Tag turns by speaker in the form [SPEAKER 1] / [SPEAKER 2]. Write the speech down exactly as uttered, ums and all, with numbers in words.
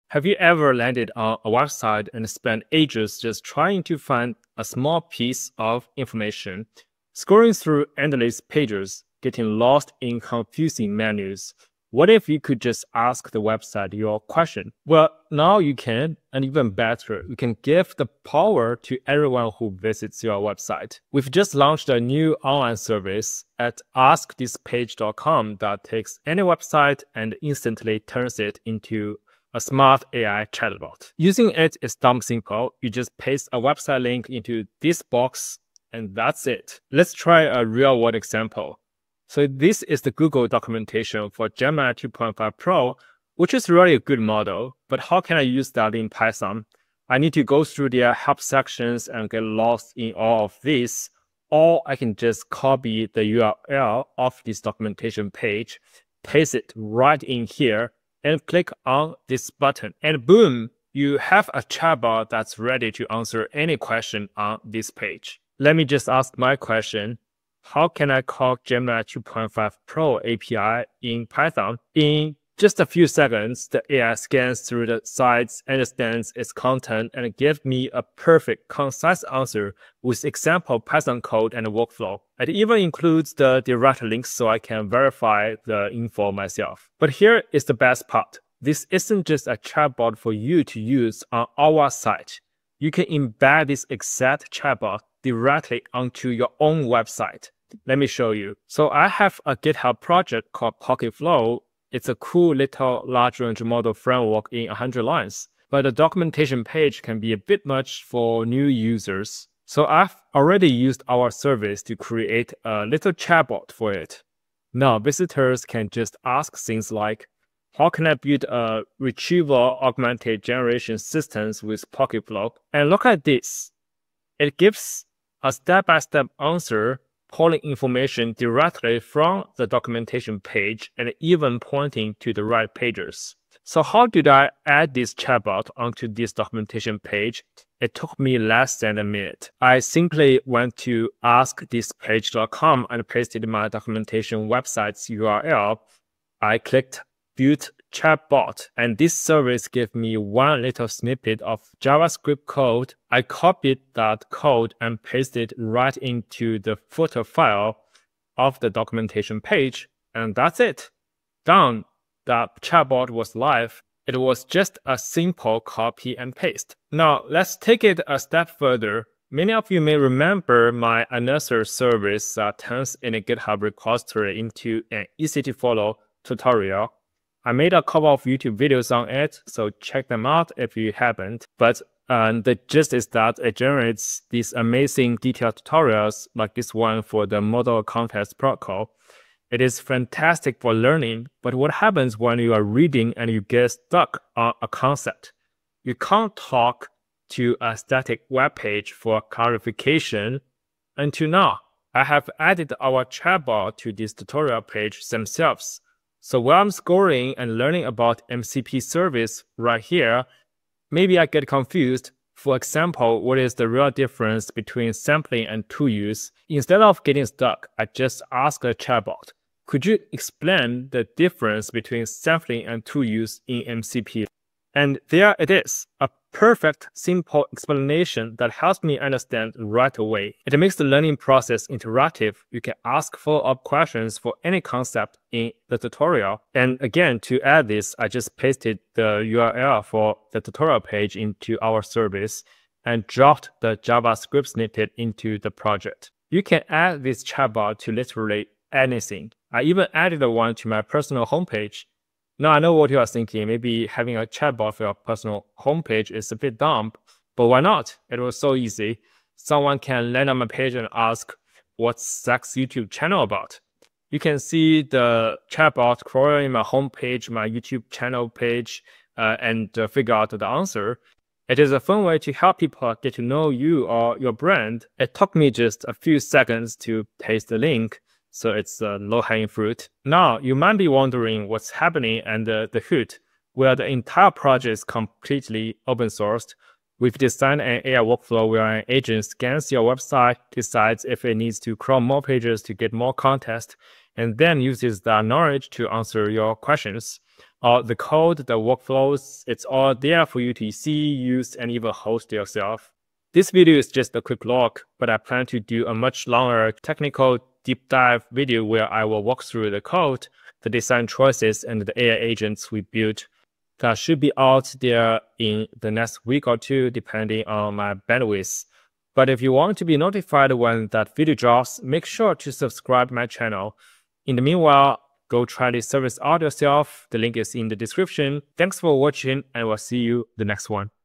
[SPEAKER 1] Have you ever landed on a website and spent ages just trying to find a small piece of information, scrolling through endless pages, getting lost in confusing menus? What if you could just ask the website your question? Well, now you can, and even better, you can give the power to everyone who visits your website. We've just launched a new online service at ask this page dot com that takes any website and instantly turns it into a smart A I chatbot. Using it is dumb simple. You just paste a website link into this box and that's it. Let's try a real world example. So this is the Google documentation for Gemini two point five Pro, which is really a good model, but how can I use that in Python? I need to go through their help sections and get lost in all of this, or I can just copy the U R L of this documentation page, paste it right in here, and click on this button, and boom, you have a chatbot that's ready to answer any question on this page. Let me just ask my question. How can I call Gemini two point five Pro A P I in Python? In just a few seconds, the A I scans through the sites, understands its content, and gives me a perfect, concise answer with example Python code and workflow. It even includes the direct links so I can verify the info myself. But here is the best part. This isn't just a chatbot for you to use on our site. You can embed this exact chatbot directly onto your own website. Let me show you. So I have a GitHub project called Pocketflow. It's a cool little large language model framework in one hundred lines, but the documentation page can be a bit much for new users. So I've already used our service to create a little chatbot for it. Now visitors can just ask things like, how can I build a retrieval augmented generation systems with Pocketflow? And look at this. It gives a step-by-step answer, pulling information directly from the documentation page and even pointing to the right pages. So how did I add this chatbot onto this documentation page? It took me less than a minute. I simply went to ask this page dot com and pasted my documentation website's U R L. I clicked Build Chatbot, and this service gave me one little snippet of JavaScript code. I copied that code and pasted right into the footer file of the documentation page, and that's it. Done. The chatbot was live. It was just a simple copy and paste. Now, let's take it a step further. Many of you may remember my another service that turns in a GitHub repository into an easy-to-follow tutorial. I made a couple of YouTube videos on it, so check them out if you haven't. But uh, the gist is that it generates these amazing detailed tutorials like this one for the model context protocol. It is fantastic for learning, but what happens when you are reading and you get stuck on a concept? You can't talk to a static web page for clarification. Until now, I have added our chatbot to this tutorial page themselves. So while I'm scrolling and learning about M C P service right here, maybe I get confused. For example, what is the real difference between sampling and tool use? Instead of getting stuck, I just ask a chatbot, could you explain the difference between sampling and tool use in M C P? And there it is, a perfect, simple explanation that helps me understand right away. It makes the learning process interactive. You can ask follow-up questions for any concept in the tutorial. And again, to add this, I just pasted the U R L for the tutorial page into our service and dropped the JavaScript snippet into the project. You can add this chatbot to literally anything. I even added one to my personal homepage. Now I know what you are thinking. Maybe having a chatbot for your personal homepage is a bit dumb, but why not? It was so easy. Someone can land on my page and ask, what's Zach's YouTube channel about? You can see the chatbot crawling my homepage, my YouTube channel page, uh, and uh, figure out the answer. It is a fun way to help people get to know you or your brand. It took me just a few seconds to paste the link. So it's a low-hanging fruit. Now, you might be wondering what's happening under the hood. Well, the entire project is completely open sourced. We've designed an A I workflow where an agent scans your website, decides if it needs to crawl more pages to get more context, and then uses that knowledge to answer your questions. All the code, the workflows, it's all there for you to see, use, and even host yourself. This video is just a quick look, but I plan to do a much longer technical deep dive video where I will walk through the code, the design choices, and the A I agents we built. That should be out there in the next week or two, depending on my bandwidth. But if you want to be notified when that video drops, make sure to subscribe to my channel. In the meanwhile, go try this service out yourself. The link is in the description. Thanks for watching, and we'll see you the next one.